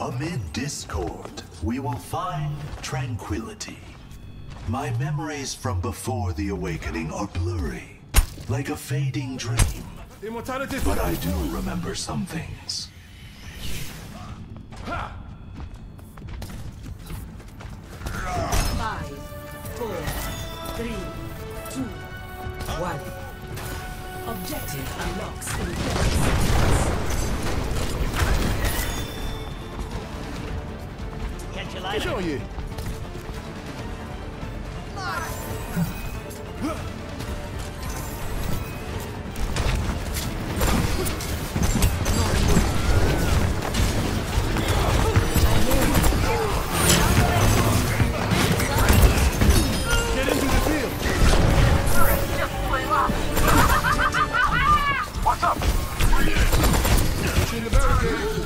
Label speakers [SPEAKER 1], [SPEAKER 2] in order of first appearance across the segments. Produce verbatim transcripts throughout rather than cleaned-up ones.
[SPEAKER 1] Amid discord, we will find tranquility. My memories from before the awakening are blurry, like a fading dream.
[SPEAKER 2] Immortality.
[SPEAKER 1] But I do remember some things.
[SPEAKER 3] Five, four, three, two, one. Objective unlocks in thirty seconds.
[SPEAKER 4] Catch you later.
[SPEAKER 2] Show you.
[SPEAKER 5] Get into the field.
[SPEAKER 6] What's up?
[SPEAKER 2] Pushing the barricade.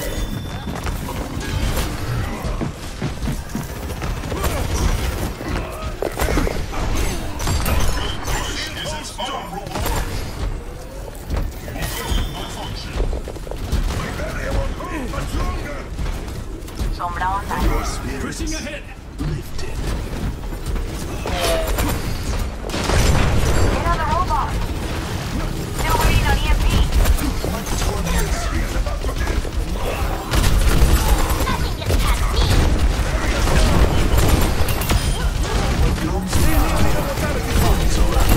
[SPEAKER 1] Your spirits
[SPEAKER 5] Pushing ahead.
[SPEAKER 1] lifted.
[SPEAKER 6] Another robot. Still waiting on E M P.
[SPEAKER 1] What torments you?
[SPEAKER 6] Nothing gets past me.
[SPEAKER 1] What comes now comes around.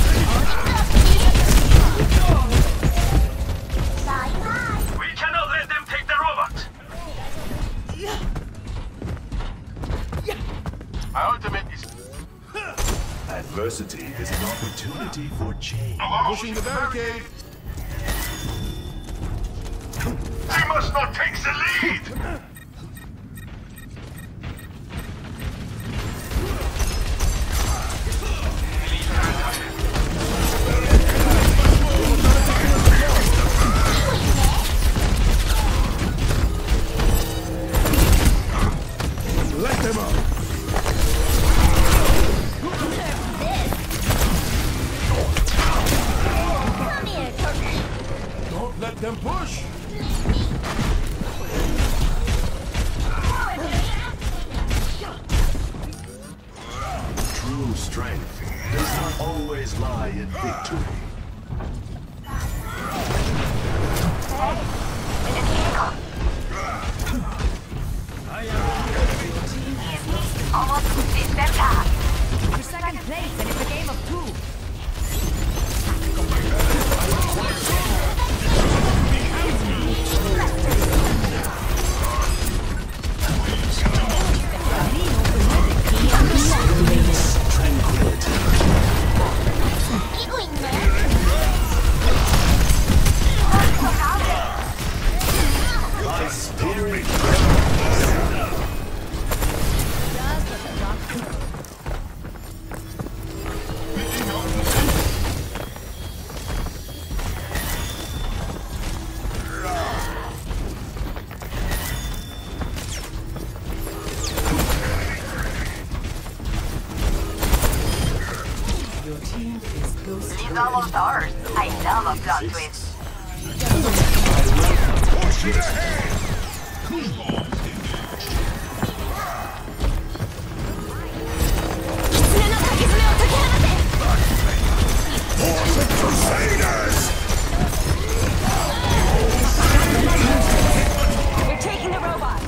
[SPEAKER 6] We cannot let them take the robot. My ultimate is
[SPEAKER 1] Adversity is an opportunity for change.
[SPEAKER 2] Pushing the barricade.
[SPEAKER 6] They must not take the lead.
[SPEAKER 2] Let them up.
[SPEAKER 6] Come here, turkey.
[SPEAKER 2] Don't let them push.
[SPEAKER 1] True strength does not always lie in victory.
[SPEAKER 6] Almost complete their task.
[SPEAKER 3] You're second place, and it's a game of two.
[SPEAKER 1] My spirit
[SPEAKER 3] Your team is ghost.
[SPEAKER 6] Leave's almost ours. I love a plot twist.
[SPEAKER 3] We're taking the robot.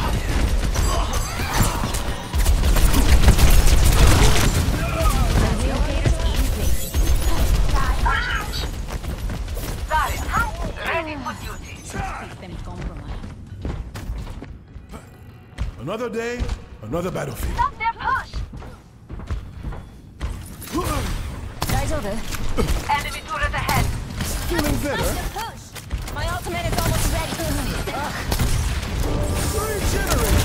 [SPEAKER 6] Got it. Ready for duty.
[SPEAKER 3] System compromised.
[SPEAKER 2] Another day, another battlefield.
[SPEAKER 6] Stop their push.
[SPEAKER 3] Guys over.
[SPEAKER 6] Enemy turret ahead.
[SPEAKER 2] Feeling better?
[SPEAKER 3] Push. My ultimate is almost ready.
[SPEAKER 2] Regenerate.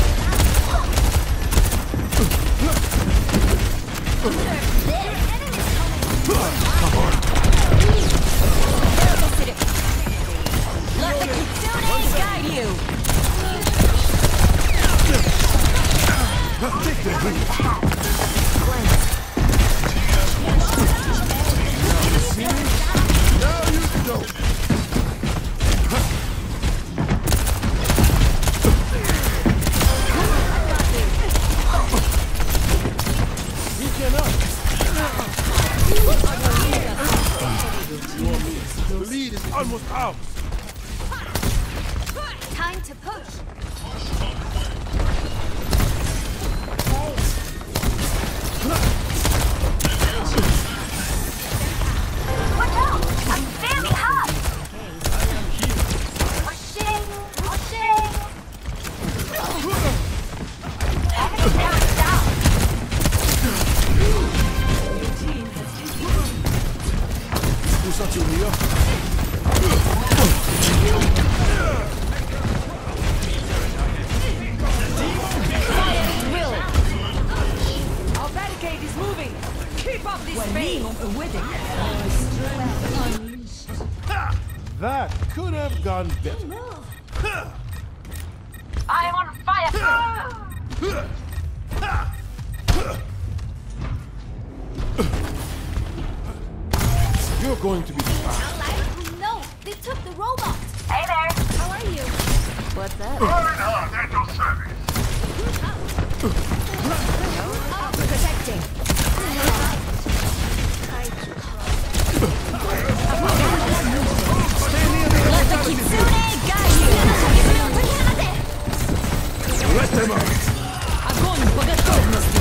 [SPEAKER 3] Let the Kitsune guide you.
[SPEAKER 2] Take the lead. Now you go.
[SPEAKER 3] to push. Watch out! I'm fairly hot! Pushing! Pushing! Enemy turret down!
[SPEAKER 2] Who's that you here?
[SPEAKER 3] Our barricade is moving! Keep up this pace!
[SPEAKER 2] That could have gone better.
[SPEAKER 3] I am on fire!
[SPEAKER 2] You're going to be fine.
[SPEAKER 3] No, they took the robot! Hey there! How are you? What's up?
[SPEAKER 6] Rolling hard at your service.
[SPEAKER 3] Protecting. Let the Kitsune guide you!
[SPEAKER 2] Let them out.
[SPEAKER 3] Огонь по готовности!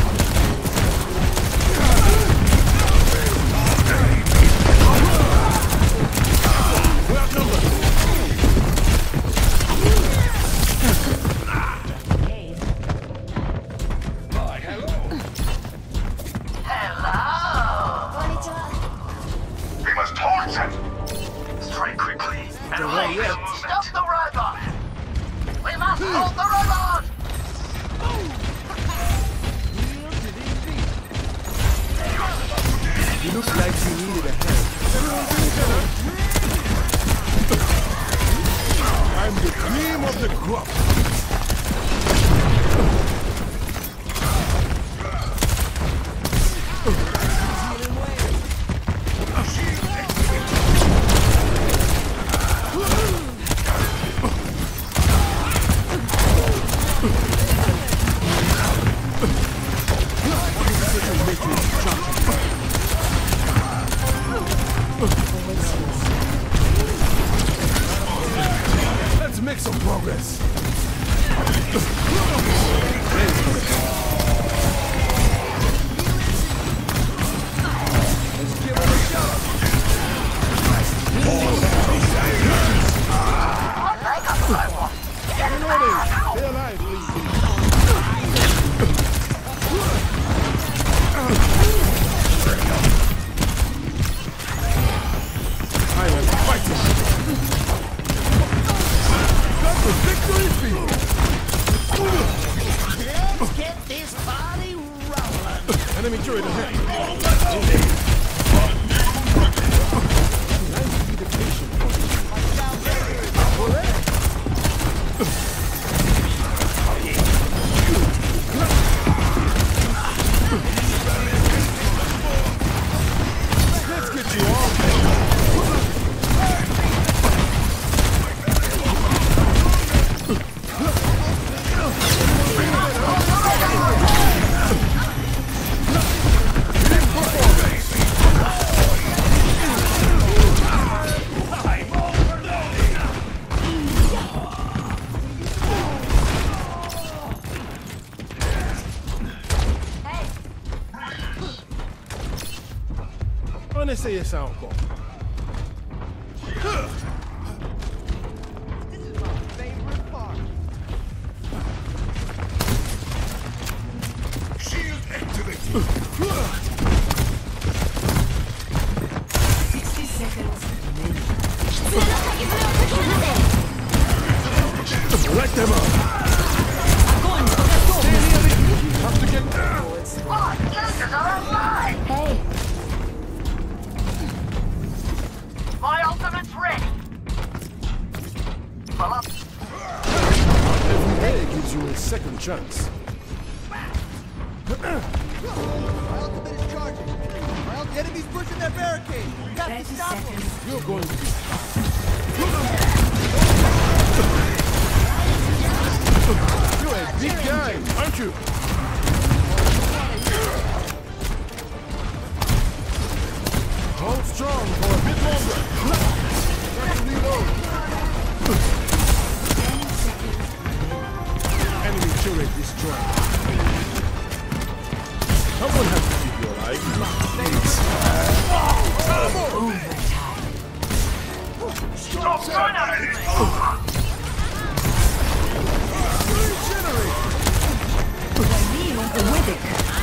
[SPEAKER 6] We must torch it. Strike quickly and leave the movement.
[SPEAKER 4] Stop the robot! We must hold the robot!
[SPEAKER 2] You look like you needed a hand. I'm the cream of the crop. Let's make some progress. Let's give it a shot. Reloading. Stay alive, please. I am fighting. Got the victory field.
[SPEAKER 4] Let's get this party rolling!
[SPEAKER 2] Enemy turret ahead. Let's get you all. On essaye ça encore.
[SPEAKER 1] Shield activated.
[SPEAKER 3] sixty seconds.
[SPEAKER 2] Let them out.
[SPEAKER 3] Огонь по готовности!
[SPEAKER 2] Have to get down.
[SPEAKER 4] Oh, lasers are online!
[SPEAKER 3] Hey,
[SPEAKER 4] My ultimate's ready! Well, up.
[SPEAKER 2] Every day gives you a second chance.
[SPEAKER 5] My ultimate is charging. My ult- enemy's pushing their barricade.
[SPEAKER 4] Got to stop him!
[SPEAKER 2] You're going to be. You're a big guy, aren't you? Hold strong for a bit longer. Got to reload.
[SPEAKER 6] Stop running!
[SPEAKER 2] Regenerate!
[SPEAKER 3] I need a Wither.